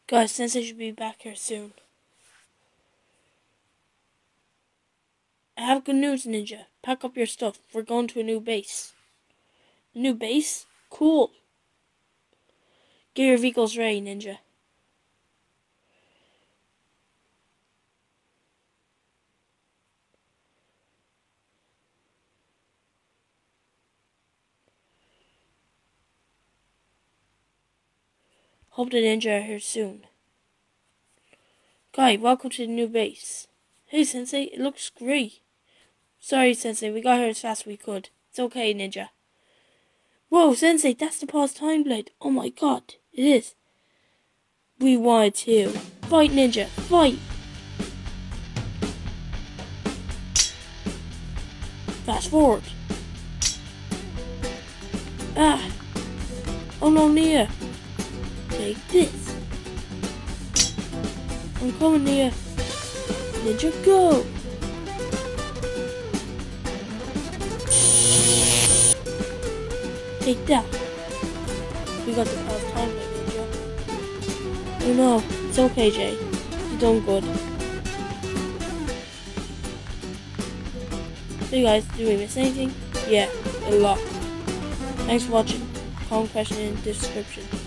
Guys, Sensei should be back here soon. I have good news, Ninja. Pack up your stuff. We're going to a new base. A new base? Cool. Get your vehicles ready, Ninja. Hope the Ninja are here soon. Guy, welcome to the new base. Hey, Sensei, it looks great. Sorry, Sensei, we got here as fast as we could. It's okay, Ninja. Whoa, Sensei, that's the pause time blade. Oh my god, it is. We wanted to. Fight, Ninja, fight! Fast forward. Ah! Oh no, Nia! Take this. I'm coming, Nia. Ninja, go! Take that. We got the pause time blade, Ninja. Oh no, it's okay, Jay. You're doing good. Hey guys, did we miss anything? Yeah, a lot. Thanks for watching. Comment question in the description.